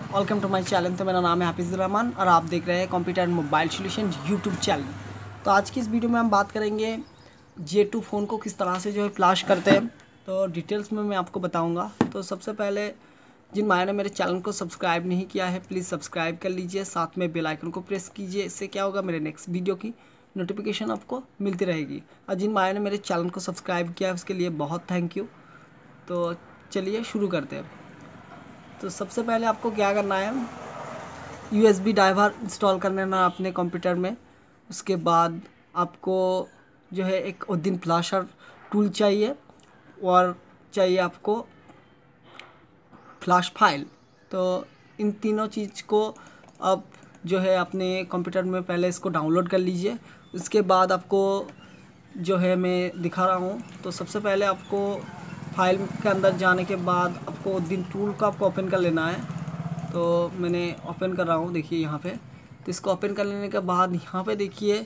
Welcome to my channel. तो मेरा नाम है हाफिज़ रहमान और आप देख रहे हैं computer and mobile solution YouTube channel. तो आज की इस वीडियो में हम बात करेंगे J2 फ़ोन को किस तरह से फ्लैश करते हैं। तो डिटेल्स में मैं आपको बताऊंगा। तो सबसे पहले जिन भाइयों ने मेरे चैनल को सब्सक्राइब नहीं किया है प्लीज़ सब्सक्राइब कर लीजिए, साथ में बेल आइकन को प्रेस कीजिए। इससे क्या होगा, मेरे नेक्स्ट वीडियो की नोटिफिकेशन आपको मिलती रहेगी। और जिन भाइयों ने मेरे चैनल को सब्सक्राइब किया है उसके लिए बहुत थैंक यू। तो चलिए शुरू करते हैं। तो सबसे पहले आपको क्या करना है, USB ड्राइवर इंस्टॉल कर लेना अपने कंप्यूटर में। उसके बाद आपको एक ओदिन फ्लैशर टूल चाहिए और चाहिए आपको फ्लैश फाइल। तो इन तीनों चीज़ को आप अपने कंप्यूटर में पहले इसको डाउनलोड कर लीजिए। उसके बाद आपको मैं दिखा रहा हूँ। तो सबसे पहले आपको फाइल के अंदर जाने के बाद आपको ओदिन टूल को आपको ओपन कर लेना है। तो मैंने ओपन कर रहा हूँ, देखिए यहाँ पे। तो इसको ओपन कर लेने के बाद यहाँ पे देखिए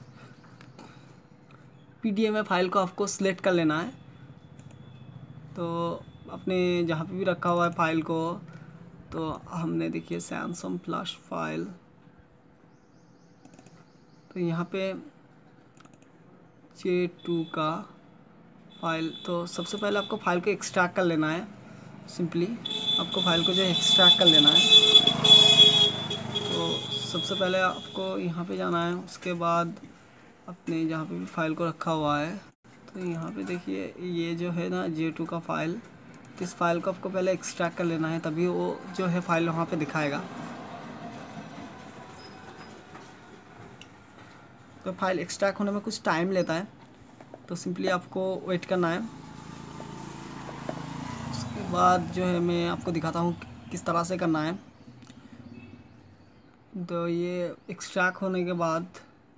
PDMA फाइल को आपको सिलेक्ट कर लेना है। तो अपने जहाँ पे भी रखा हुआ है फाइल को, तो हमने देखिए सैमसंग फ्लैश फाइल, तो यहाँ पे J2 का फाइल। तो सबसे पहले आपको फाइल को एक्सट्रैक्ट कर लेना है। सिंपली आपको फाइल को एक्सट्रैक्ट कर लेना है। तो सबसे पहले आपको यहाँ पे जाना है। उसके बाद अपने जहाँ पे भी फाइल को रखा हुआ है, तो यहाँ पे देखिए ये है ना J2 का फाइल। तो इस फाइल को आपको पहले एक्सट्रैक्ट कर लेना है, तभी वो फाइल वहाँ पे दिखाएगा। तो फाइल एक्सट्रैक्ट होने में कुछ टाइम लेता है, तो सिंपली आपको वेट करना है। उसके बाद मैं आपको दिखाता हूँ किस तरह से करना है। तो ये एक्सट्रैक्ट होने के बाद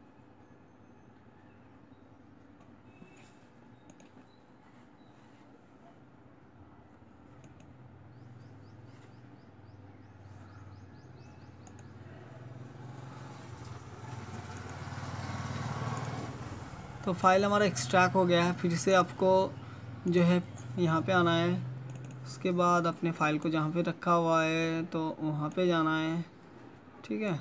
तो फाइल हमारा एक्सट्रैक्ट हो गया है। फिर से आपको यहाँ पे आना है। उसके बाद अपने फ़ाइल को जहाँ पे रखा हुआ है तो वहाँ पे जाना है, ठीक है।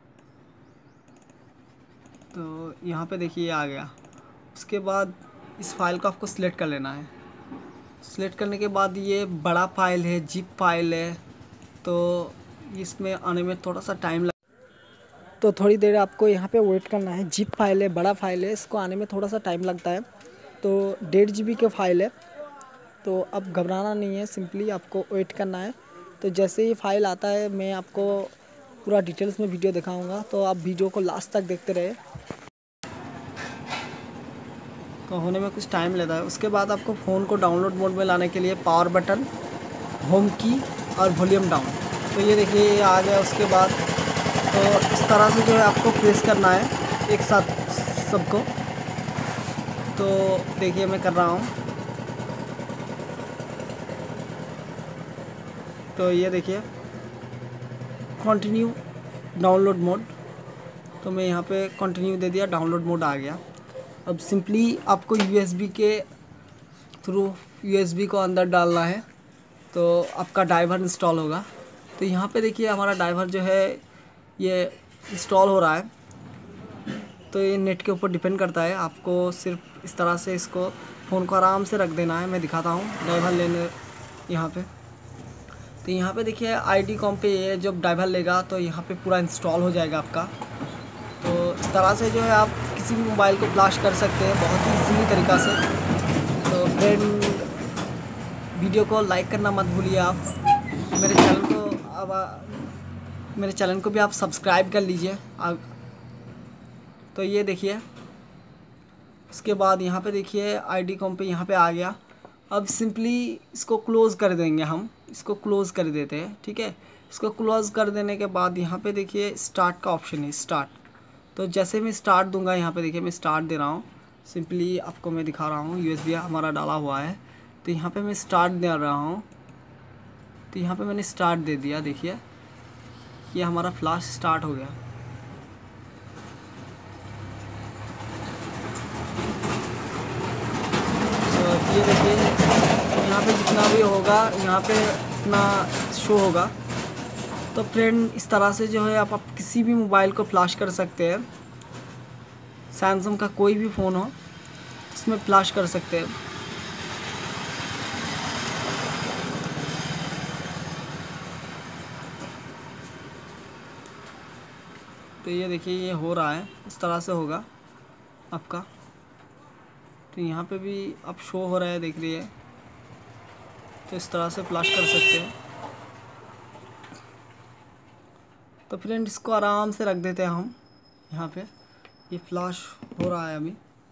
तो यहाँ पे देखिए आ गया। उसके बाद इस फाइल को आपको सिलेक्ट कर लेना है। सिलेक्ट करने के बाद ये बड़ा फाइल है, जिप फाइल है, तो इसमें आने में थोड़ा सा टाइम लग, तो थोड़ी देर आपको यहाँ पे वेट करना है। जिप फाइल है, बड़ा फाइल है, इसको आने में थोड़ा सा टाइम लगता है। तो 1.5 GB का फाइल है, तो अब घबराना नहीं है, सिंपली आपको वेट करना है। तो जैसे ही फाइल आता है मैं आपको पूरा डिटेल्स में वीडियो दिखाऊंगा, तो आप वीडियो को लास्ट तक देखते रहे। तो होने में कुछ टाइम लेता है। उसके बाद आपको फ़ोन को डाउनलोड मोड में लाने के लिए पावर बटन, होम की और वॉल्यूम डाउन, तो ये देखिए ये आ गया। उसके बाद तो इस तरह से आपको प्रेस करना है एक साथ सबको। तो देखिए मैं कर रहा हूँ। तो ये देखिए कंटिन्यू डाउनलोड मोड, तो मैं यहाँ पे कंटिन्यू दे दिया, डाउनलोड मोड आ गया। अब सिंपली आपको USB के थ्रू USB को अंदर डालना है, तो आपका ड्राइवर इंस्टॉल होगा। तो यहाँ पे देखिए हमारा ड्राइवर ये इंस्टॉल हो रहा है। तो ये नेट के ऊपर डिपेंड करता है, आपको सिर्फ इस तरह से इसको फ़ोन को आराम से रख देना है। मैं दिखाता हूँ ड्राइवर लेने यहाँ पे। तो यहाँ पे देखिए ID कॉम पे ये जब ड्राइवर लेगा तो यहाँ पे पूरा इंस्टॉल हो जाएगा आपका। तो इस तरह से आप किसी भी मोबाइल को फ्लैश कर सकते हैं बहुत ही इजीली तरीक़ा से। तो फ्रेंड वीडियो को लाइक करना मत भूलिए आप। मेरे चैनल को भी आप सब्सक्राइब कर लीजिए। तो ये देखिए उसके बाद यहाँ पे देखिए ID कॉम पे यहाँ पे आ गया। अब सिंपली इसको क्लोज़ कर देंगे, हम इसको क्लोज़ कर देते हैं, ठीक है। इसको क्लोज़ कर देने के बाद यहाँ पे देखिए स्टार्ट का ऑप्शन है, स्टार्ट। तो जैसे मैं स्टार्ट दूंगा, यहाँ पे देखिए मैं स्टार्ट दे रहा हूँ। सिंपली आपको मैं दिखा रहा हूँ, USB हमारा डाला हुआ है, तो यहाँ पे मैं स्टार्ट दे रहा हूँ। तो यहाँ पे मैंने स्टार्ट दे दिया, देखिए ये हमारा फ्लैश स्टार्ट हो गया। ये देखिए यहाँ पे जितना भी होगा यहाँ पे इतना शो होगा। तो फ्रेंड इस तरह से जो है आप किसी भी मोबाइल को फ्लैश कर सकते हैं। सैमसंग का कोई भी फ़ोन हो इसमें फ्लैश कर सकते हैं। तो ये देखिए ये हो रहा है, इस तरह से होगा आपका। तो यहाँ पे भी अब शो हो रहा है, देख रही है। तो इस तरह से फ्लैश कर सकते हैं। तो फ्रेंड इसको आराम से रख देते हैं हम यहाँ पे। ये फ्लैश हो रहा है अभी।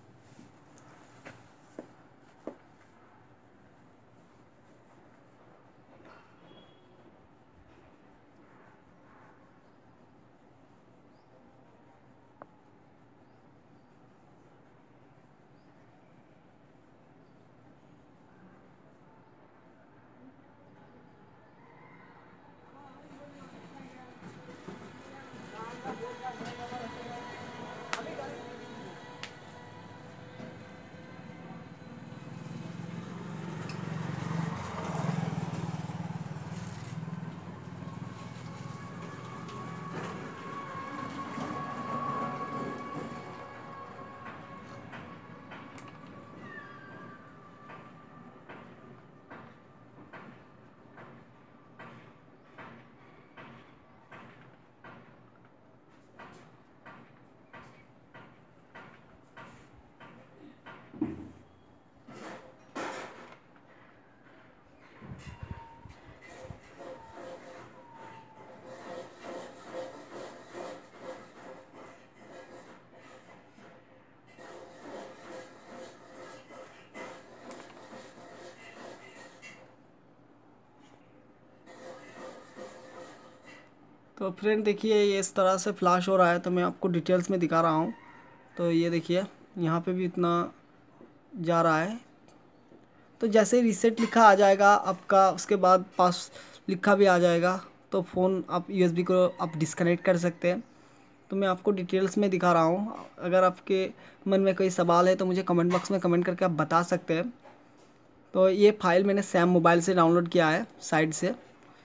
तो फ्रेंड देखिए ये इस तरह से फ्लैश हो रहा है। तो मैं आपको डिटेल्स में दिखा रहा हूँ। तो ये देखिए यहाँ पे भी इतना जा रहा है। तो जैसे रीसेट लिखा आ जाएगा आपका, उसके बाद पास लिखा भी आ जाएगा, तो फ़ोन आप यूएसबी को आप डिस्कनेक्ट कर सकते हैं। तो मैं आपको डिटेल्स में दिखा रहा हूँ। अगर आपके मन में कोई सवाल है तो मुझे कमेंट बॉक्स में कमेंट करके आप बता सकते हैं। तो ये फ़ाइल मैंने सैम मोबाइल से डाउनलोड किया है साइट से।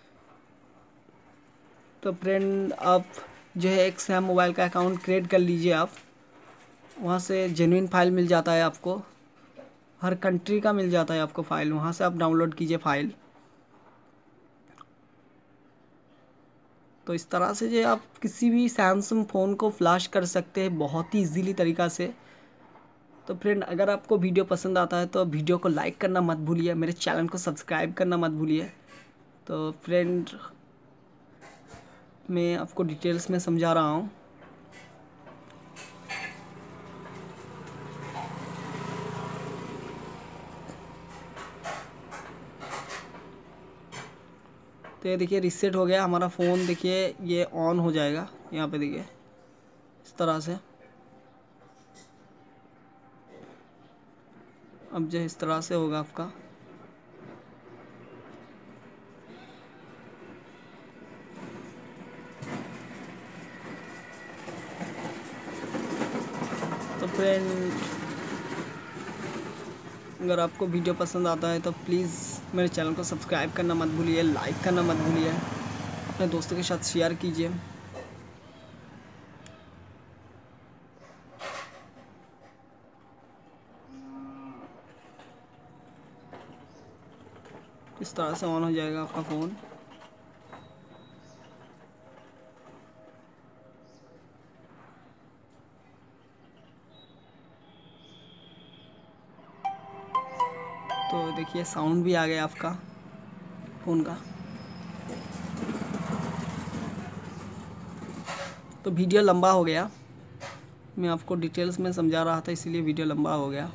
तो फ्रेंड आप जो है एक सैम मोबाइल का अकाउंट क्रिएट कर लीजिए। आप वहाँ से जेन्युइन फ़ाइल मिल जाता है आपको, हर कंट्री का मिल जाता है आपको फ़ाइल। वहाँ से आप डाउनलोड कीजिए फ़ाइल। तो इस तरह से जो आप किसी भी सैमसंग फ़ोन को फ्लैश कर सकते हैं बहुत ही इजीली तरीक़ा से। तो फ्रेंड अगर आपको वीडियो पसंद आता है तो वीडियो को लाइक करना मत भूलिए, मेरे चैनल को सब्सक्राइब करना मत भूलिए। तो फ्रेंड मैं आपको डिटेल्स में समझा रहा हूँ। तो ये देखिए रीसेट हो गया हमारा फ़ोन। देखिए ये ऑन हो जाएगा यहाँ पे, देखिए इस तरह से। अब जो इस तरह से होगा आपका। तो फ्रेंड अगर आपको वीडियो पसंद आता है तो प्लीज़ मेरे चैनल को सब्सक्राइब करना मत भूलिए, लाइक करना मत भूलिए, अपने दोस्तों के साथ शेयर कीजिए। इस तरह से ऑन हो जाएगा आपका फ़ोन। तो देखिए साउंड भी आ गया आपका फ़ोन का। तो वीडियो लंबा हो गया, मैं आपको डिटेल्स में समझा रहा था इसीलिए वीडियो लंबा हो गया।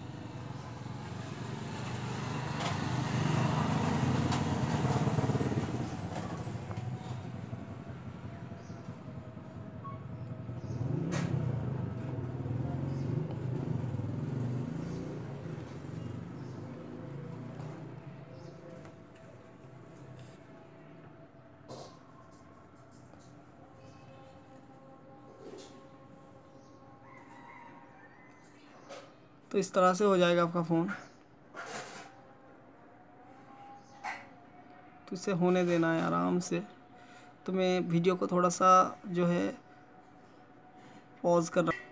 तो इस तरह से हो जाएगा आपका फ़ोन। तो इसे होने देना है आराम से। तो मैं वीडियो को थोड़ा सा जो है पॉज कर रहा।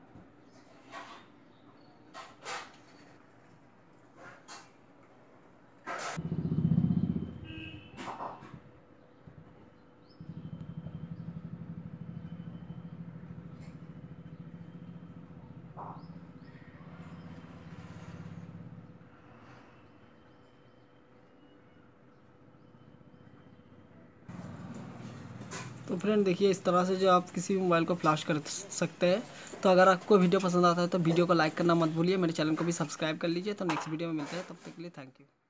तो फ्रेंड देखिए, इस तरह से जो आप किसी भी मोबाइल को फ्लैश कर सकते हैं। तो अगर आपको वीडियो पसंद आता है तो वीडियो को लाइक करना मत भूलिए, मेरे चैनल को भी सब्सक्राइब कर लीजिए। तो नेक्स्ट वीडियो में मिलते हैं, तब तक के लिए थैंक यू।